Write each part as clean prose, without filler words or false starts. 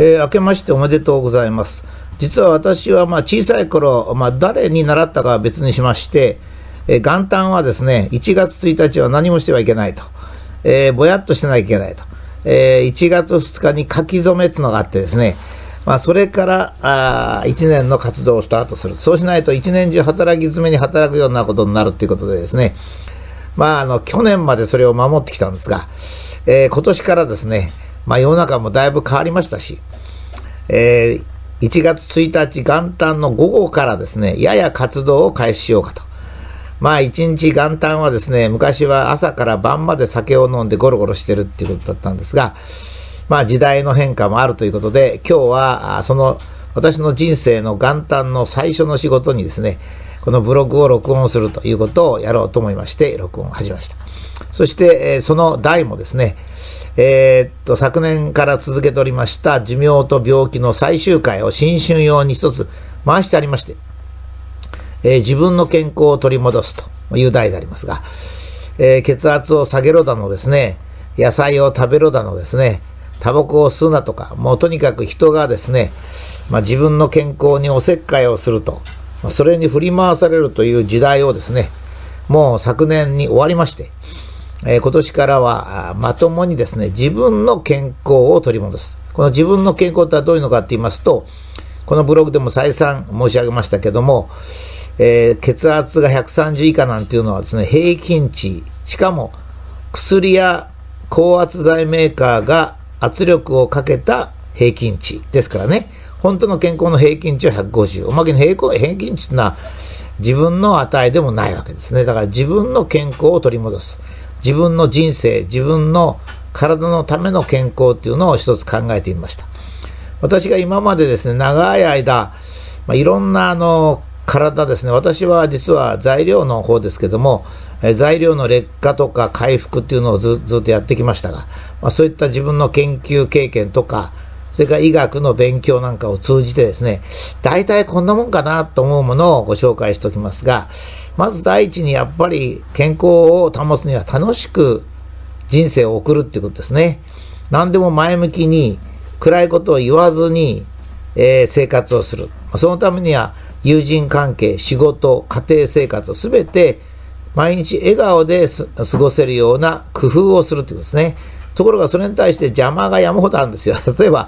明けましておめでとうございます。実は私は小さい頃、誰に習ったかは別にしまして、元旦はですね、1月1日は何もしてはいけないと、ぼやっとしてなきゃいけないと、1月2日に書き初めっていうのがあってですね、それから1年の活動をスタートする。そうしないと1年中働き詰めに働くようなことになるということでですね、去年までそれを守ってきたんですが、今年からですね、世の中もだいぶ変わりましたし、1月1日元旦の午後からですね、やや活動を開始しようかと。一日元旦はですね、昔は朝から晩まで酒を飲んでゴロゴロしてるっていうことだったんですが、時代の変化もあるということで、今日はその私の人生の元旦の最初の仕事にですね、このブログを録音するということをやろうと思いまして、録音を始めました。そして、その題もですね、昨年から続けておりました寿命と病気の最終回を新春用に一つ回してありまして、自分の健康を取り戻すという題でありますが、血圧を下げろだのですね、野菜を食べろだのですね、タバコを吸うなとか、もうとにかく人がですね、自分の健康におせっかいをすると、それに振り回されるという時代をですね、もう昨年に終わりまして、今年からはまともにですね、自分の健康を取り戻す。この自分の健康とはどういうのかって言いますと、このブログでも再三申し上げましたけども、血圧が130以下なんていうのはですね、平均値、しかも薬や高圧剤メーカーが圧力をかけた平均値ですからね、本当の健康の平均値は150。おまけに平均値ってのは自分の値でもないわけですね。だから自分の健康を取り戻す。自分の人生、自分の体のための健康っていうのを一つ考えてみました。私が今までですね、長い間、いろんな体ですね、私は実は材料の方ですけども、材料の劣化とか回復っていうのをずっとやってきましたが、そういった自分の研究経験とか、それから医学の勉強なんかを通じてですね、大体こんなもんかなと思うものをご紹介しておきますが、まず第一にやっぱり健康を保つには楽しく人生を送るっていうことですね。何でも前向きに暗いことを言わずに、生活をする。そのためには友人関係、仕事、家庭生活すべて毎日笑顔で過ごせるような工夫をするということですね。ところがそれに対して邪魔が山ほどあるんですよ。例えば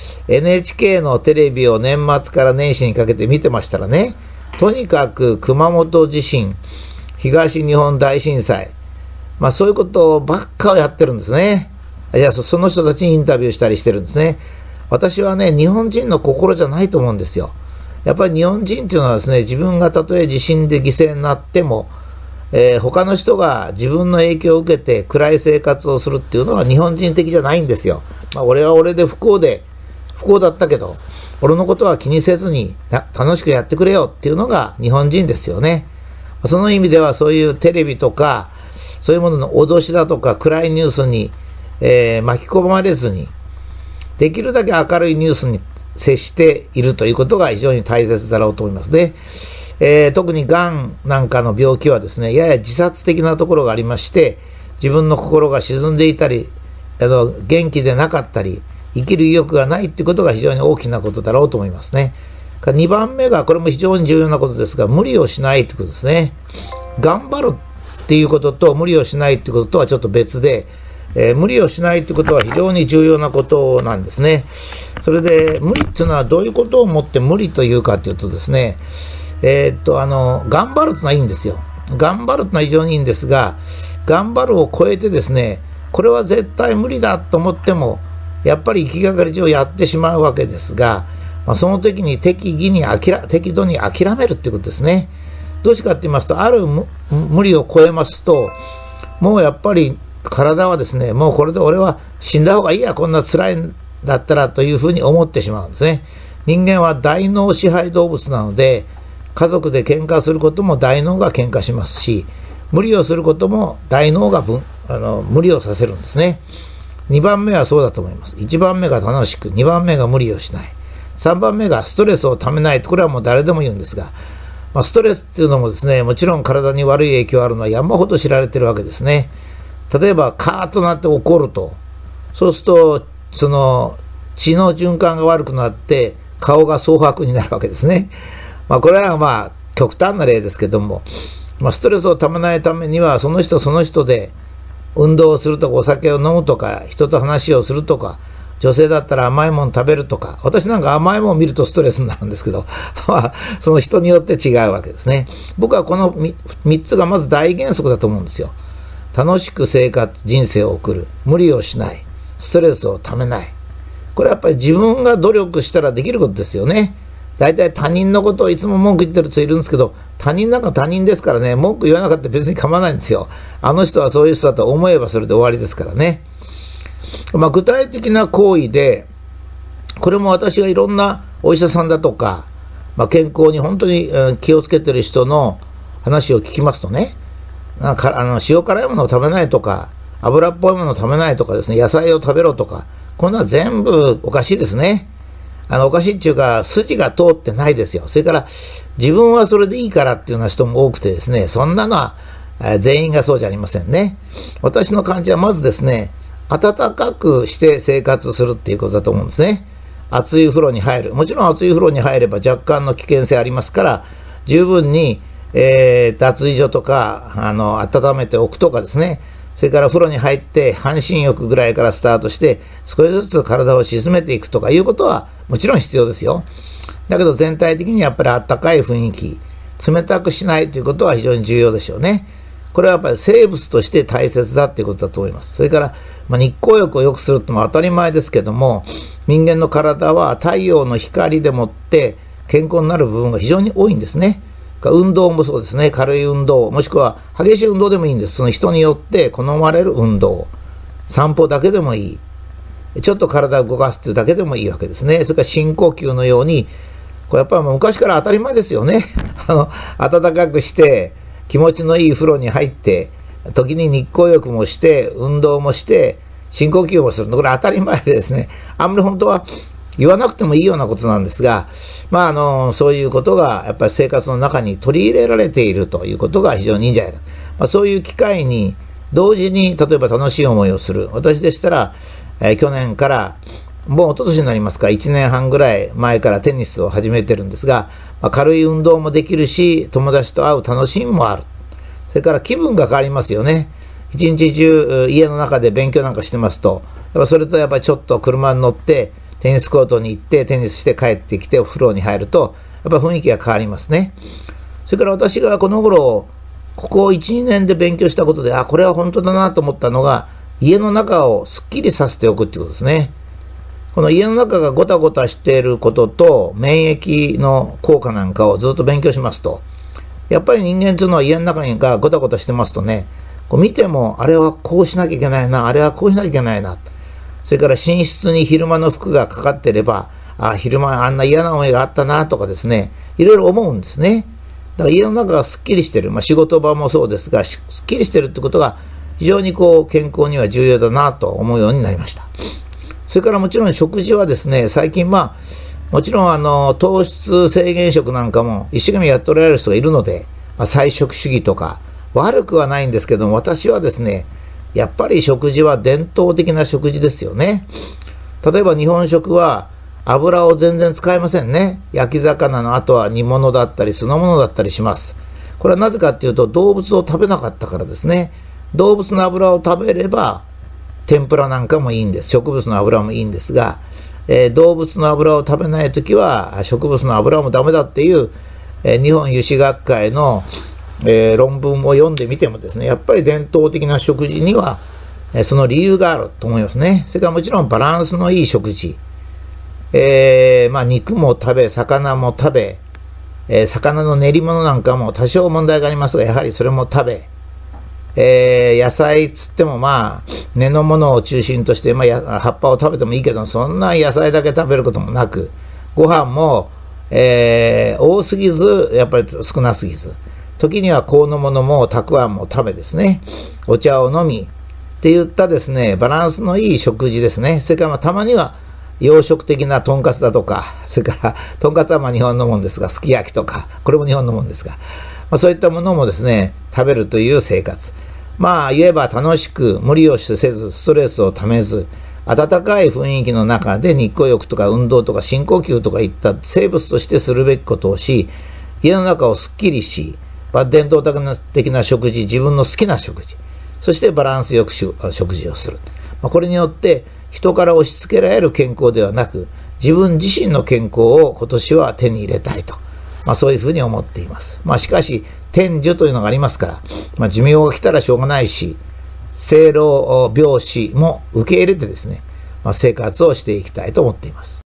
NHK のテレビを年末から年始にかけて見てましたらね、とにかく熊本地震、東日本大震災、そういうことばっかをやってるんですね。その人たちにインタビューしたりしてるんですね。私はね、日本人の心じゃないと思うんですよ。やっぱり日本人っていうのはですね、自分がたとえ地震で犠牲になっても、他の人が自分の影響を受けて暗い生活をするっていうのは日本人的じゃないんですよ。俺は俺で不幸だったけど、俺のことは気にせずに楽しくやってくれよっていうのが日本人ですよね。その意味ではそういうテレビとかそういうものの脅しだとか暗いニュースに、巻き込まれずに、できるだけ明るいニュースに接しているということが非常に大切だろうと思いますね。特にがんなんかの病気はですね、やや自殺的なところがありまして、自分の心が沈んでいたり、元気でなかったり、生きる意欲がないということが非常に大きなことだろうと思いますね。2番目が、これも非常に重要なことですが、無理をしないということですね。頑張るっていうことと無理をしないということとはちょっと別で、無理をしないということは非常に重要なことなんですね。それで無理っていうのはどういうことをもって無理というかというとですね、頑張るというのはいいんですよ。頑張るというのは非常にいいんですが、頑張るを超えてですね、これは絶対無理だと思ってもやっぱり行きがかり上やってしまうわけですが、その時に適度に諦めるっていうことですね。どうしてかって言いますと、ある無理を超えますと、もうやっぱり体はですね、もうこれで俺は死んだ方がいいや、こんな辛いんだったらというふうに思ってしまうんですね。人間は大脳支配動物なので、家族で喧嘩することも大脳が喧嘩しますし、無理をすることも大脳が無理をさせるんですね。2番目はそうだと思います。1番目が楽しく、2番目が無理をしない、3番目がストレスをためない。これはもう誰でも言うんですが、ストレスっていうのもですね、もちろん体に悪い影響あるのは山ほど知られてるわけですね。例えばカーッとなって怒ると、そうするとその血の循環が悪くなって顔が蒼白になるわけですね。これは極端な例ですけども、ストレスをためないためにはその人その人で運動をするとかお酒を飲むとか人と話をするとか、女性だったら甘いもの食べるとか、私なんか甘いものを見るとストレスになるんですけどその人によって違うわけですね。僕はこの 3つがまず大原則だと思うんですよ。楽しく人生を送る、無理をしない、ストレスをためない。これはやっぱり自分が努力したらできることですよね。大体他人のことをいつも文句言ってる人いるんですけど、他人なんか他人ですからね、文句言わなかったら別に構わないんですよ。あの人はそういう人だと思えばそれで終わりですからね。具体的な行為で、これも私がいろんなお医者さんだとか、健康に本当に気をつけてる人の話を聞きますとね、塩辛いものを食べないとか、油っぽいものを食べないとかですね、野菜を食べろとか、こんな全部おかしいですね。おかしいっていうか、筋が通ってないですよ。それから、自分はそれでいいからっていうような人も多くてですね、そんなのは全員がそうじゃありませんね。私の感じはまずですね、暖かくして生活するっていうことだと思うんですね。熱い風呂に入る。もちろん熱い風呂に入れば若干の危険性ありますから、十分に、脱衣所とか、温めておくとかですね。それから風呂に入って半身浴ぐらいからスタートして少しずつ体を沈めていくとかいうことはもちろん必要ですよ。だけど全体的にやっぱり暖かい雰囲気、冷たくしないということは非常に重要でしょうね。これはやっぱり生物として大切だということだと思います。それから、日光浴を良くするってのは当たり前ですけども、人間の体は太陽の光でもって健康になる部分が非常に多いんですね。運動もそうですね。軽い運動、もしくは激しい運動でもいいんです。その人によって好まれる運動、散歩だけでもいい、ちょっと体を動かすというだけでもいいわけですね。それから深呼吸のように、これやっぱり昔から当たり前ですよね。暖かくして気持ちのいい風呂に入って、時に日光浴もして運動もして深呼吸もするの、これ当たり前でですね、あんまり本当は言わなくてもいいようなことなんですが、そういうことがやっぱり生活の中に取り入れられているということが非常にいいんじゃないか。そういう機会に同時に例えば楽しい思いをする。私でしたら、去年からもう一昨年になりますか、1年半ぐらい前からテニスを始めてるんですが、軽い運動もできるし友達と会う楽しみもある。それから気分が変わりますよね。一日中家の中で勉強なんかしてますと、それとやっぱりちょっと車に乗ってテニスコートに行ってテニスして帰ってきてお風呂に入るとやっぱ雰囲気が変わりますね。それから私がこの頃ここ 1,2 年で勉強したことで、これは本当だなと思ったのが、家の中をすっきりさせておくっていうことですね。この家の中がゴタゴタしていることと免疫の効果なんかをずっと勉強しますと、やっぱり人間というのは家の中がゴタゴタしてますとね、見てもあれはこうしなきゃいけないな、あれはこうしなきゃいけないな、それから寝室に昼間の服がかかってれば、昼間あんな嫌な思いがあったなとかですね、いろいろ思うんですね。だから家の中がすっきりしてる、仕事場もそうですが、すっきりしてるってことが非常に健康には重要だなと思うようになりました。それからもちろん食事はですね、最近もちろん糖質制限食なんかも一生懸命やっておられる人がいるので、菜食主義とか悪くはないんですけども、私はですね、やっぱり食事は伝統的な食事ですよね。例えば日本食は油を全然使いませんね。焼き魚の後は煮物だったり酢の物だったりします。これはなぜかっていうと、動物を食べなかったからですね。動物の油を食べれば天ぷらなんかもいいんです。植物の油もいいんですが、動物の油を食べないときは植物の油もダメだっていう、日本油脂学会の、論文を読んでみてもですね、やっぱり伝統的な食事には、その理由があると思いますね。それからもちろんバランスのいい食事、肉も食べ魚も食べ、魚の練り物なんかも多少問題がありますが、やはりそれも食べ、野菜つっても根のものを中心として、葉っぱを食べてもいいけど、そんな野菜だけ食べることもなく、ご飯も、多すぎずやっぱり少なすぎず、時には香のものもたくあんも食べですね、お茶を飲みっていったですね、バランスのいい食事ですね。それからたまには洋食的なとんかつだとか、それからとんかつは日本のものですが、すき焼きとかこれも日本のものですが、そういったものもですね食べるという生活、言えば楽しく無理をせずストレスをためず、 温かい雰囲気の中で日光浴とか運動とか深呼吸とかいった生物としてするべきことをし、家の中をすっきりし、伝統的な食事、自分の好きな食事、そしてバランスよく食事をする。これによって人から押し付けられる健康ではなく、自分自身の健康を今年は手に入れたいと、そういうふうに思っています。しかし天寿というのがありますから、寿命が来たらしょうがないし、生老病死も受け入れてですね、生活をしていきたいと思っています。